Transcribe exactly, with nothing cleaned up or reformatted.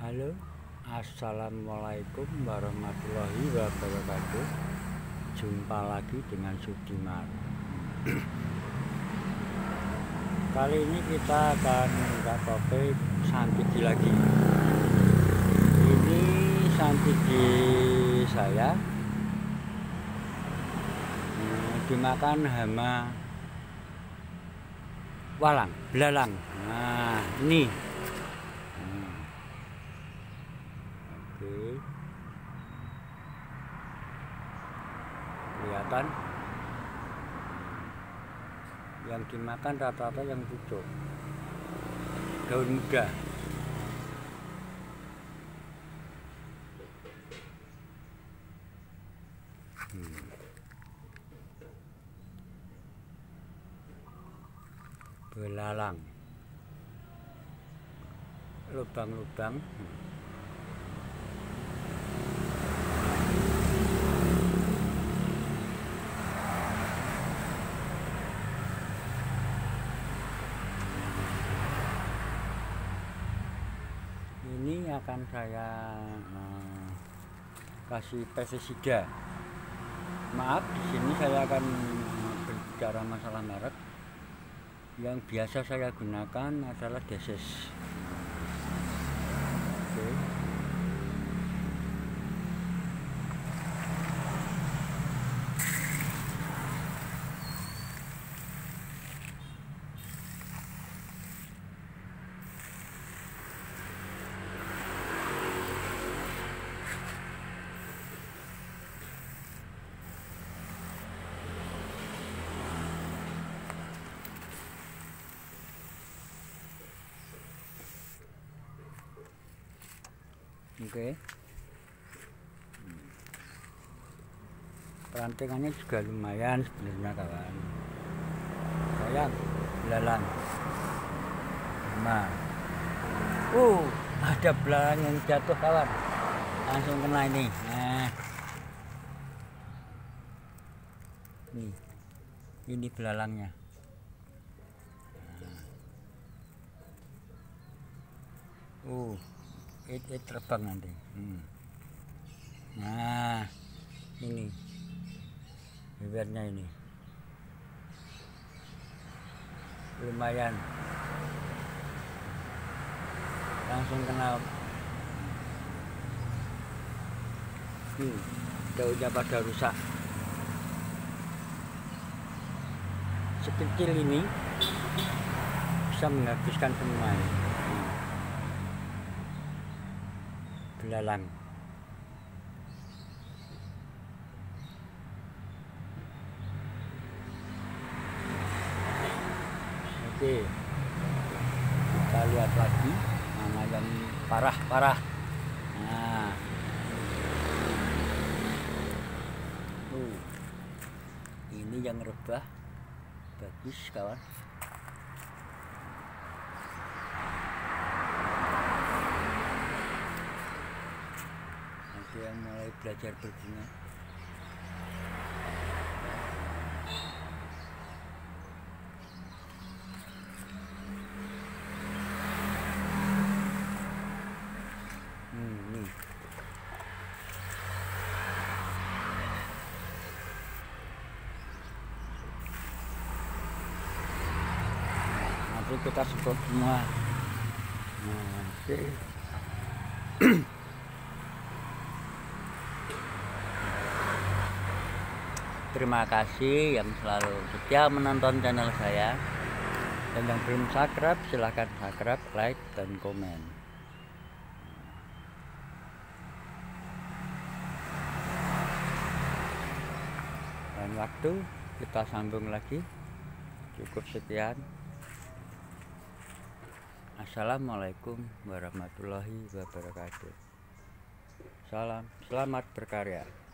Halo, assalamualaikum warahmatullahi wabarakatuh. Jumpa lagi dengan Sudiman. Kali ini kita akan buka topik santigi lagi. Ini santigi saya hmm, dimakan hama walang, belalang. Nah, ini. Oke, kelihatan yang dimakan rata-rata yang pucuk, daun muda. hmm. Belalang, lubang-lubang. Ini akan saya eh, kasih pestisida. Maaf, di sini saya akan eh, berbicara masalah merek. Yang biasa saya gunakan adalah Deses. Oke. Oke, perantingannya juga lumayan sebenarnya kawan. Sayang, belalang. Nah, uh, ada belalang yang jatuh kawan. Langsung kena ini. Nah, nih, ini belalangnya. Uh. It, it terbang nanti. hmm. Nah, ini bibirnya ini lumayan, langsung kena. hmm. Daunnya pada rusak. Sekecil ini bisa menghabiskan semua ini. Belalang. Oke, kita lihat lagi mana yang parah-parah. Nah, tuh, ini yang rebah, bagus kawan. Yang mulai belajar berbunga. Hmm, nih. Nanti kita semprot semua. Nah, oke. Terima kasih yang selalu setia menonton channel saya. Dan yang belum subscribe, silahkan subscribe, like, dan komen. Dan waktu kita sambung lagi. Cukup sekian. Assalamualaikum warahmatullahi wabarakatuh. Salam, selamat berkarya.